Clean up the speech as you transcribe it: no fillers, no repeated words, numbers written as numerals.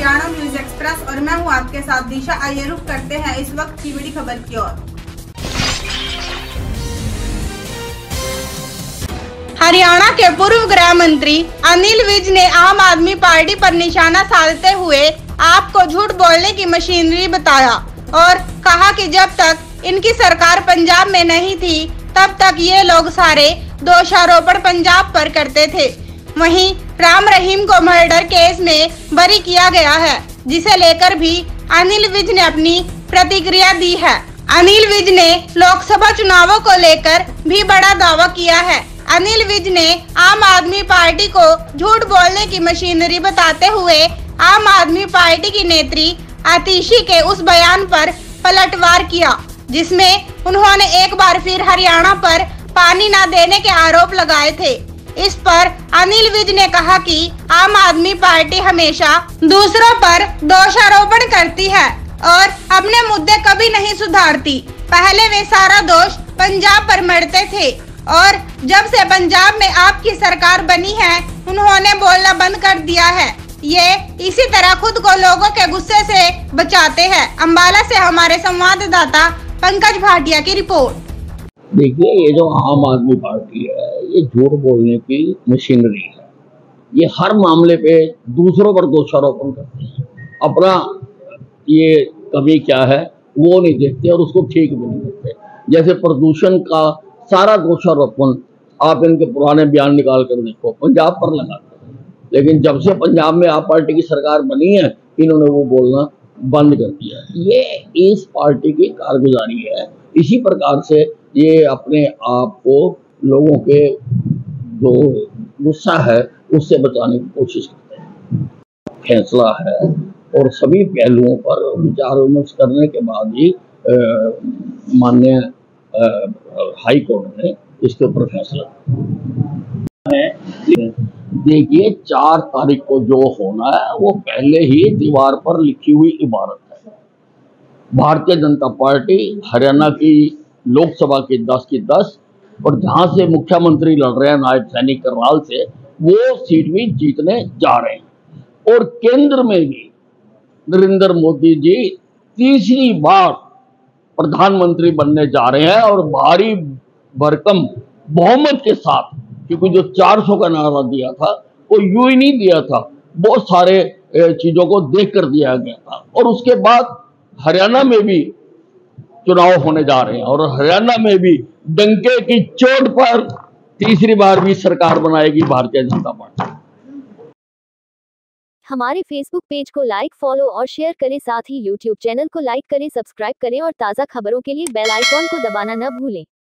Haryana news express और मैं हूं आपके साथ दिशा। आइए रुख करते हैं इस वक्त की बड़ी खबर की ओर। हरियाणा के पूर्व गृह मंत्री अनिल विज ने आम आदमी पार्टी पर निशाना साधते हुए आपको झूठ बोलने की मशीनरी बताया और कहा कि जब तक इनकी सरकार पंजाब में नहीं थी तब तक ये लोग सारे दोषारोपण पंजाब पर करते थे। वहीं राम रहीम को मर्डर केस में बरी किया गया है, जिसे लेकर भी अनिल विज ने अपनी प्रतिक्रिया दी है। अनिल विज ने लोकसभा चुनावों को लेकर भी बड़ा दावा किया है। अनिल विज ने आम आदमी पार्टी को झूठ बोलने की मशीनरी बताते हुए आम आदमी पार्टी की नेत्री आतिशी के उस बयान पर पलटवार किया, जिसमें उन्होंने एक बार फिर हरियाणा पर पानी न देने के आरोप लगाए थे। इस पर अनिल विज ने कहा कि आम आदमी पार्टी हमेशा दूसरों पर दोषारोपण करती है और अपने मुद्दे कभी नहीं सुधारती। पहले वे सारा दोष पंजाब पर मढ़ते थे और जब से पंजाब में आपकी सरकार बनी है उन्होंने बोलना बंद कर दिया है। ये इसी तरह खुद को लोगों के गुस्से से बचाते हैं। अंबाला से हमारे संवाददाता पंकज भाटिया की रिपोर्ट। देखिए, ये जो आम आदमी पार्टी है ये झूठ बोलने की मशीनरी है। ये हर मामले पे दूसरों पर दोषारोपण करते हैं। अपना ये कमी क्या है वो नहीं देखते और उसको ठीक भी नहीं देखते। जैसे प्रदूषण का सारा दोषारोपण आप इनके पुराने बयान निकाल कर देखो, पंजाब पर लगाते हैं, लेकिन जब से पंजाब में आप पार्टी की सरकार बनी है इन्होंने वो बोलना बंद कर दिया है। ये इस पार्टी की कारगुजारी है। इसी प्रकार से ये अपने आप को लोगों के जो गुस्सा है उससे बचाने की कोशिश करते हैं। फैसला है और सभी पहलुओं पर विचार विमर्श करने के बाद ही माननीय हाई कोर्ट ने इसके ऊपर फैसला है। देखिए, 4 तारीख को जो होना है वो पहले ही दीवार पर लिखी हुई इबारत है। भारतीय जनता पार्टी हरियाणा की लोकसभा की 10 की 10 और जहां से मुख्यमंत्री लड़ रहे हैं नायब सैनिक करनाल से, वो सीट भी जीतने जा रहे हैं। और केंद्र में भी नरेंद्र मोदी जी तीसरी बार प्रधानमंत्री बनने जा रहे हैं और भारी भरकम बहुमत के साथ, क्योंकि जो 400 का नारा दिया था वो यूं ही नहीं दिया था, बहुत सारे चीजों को देख कर दिया गया था। और उसके बाद हरियाणा में भी चुनाव होने जा रहे हैं और हरियाणा में भी डंके की चोट पर तीसरी बार भी सरकार बनाएगी भारतीय जनता पार्टी। हमारे फेसबुक पेज को लाइक, फॉलो और शेयर करें। साथ ही यूट्यूब चैनल को लाइक करें, सब्सक्राइब करें और ताज़ा खबरों के लिए बेल आइकॉन को दबाना न भूलें।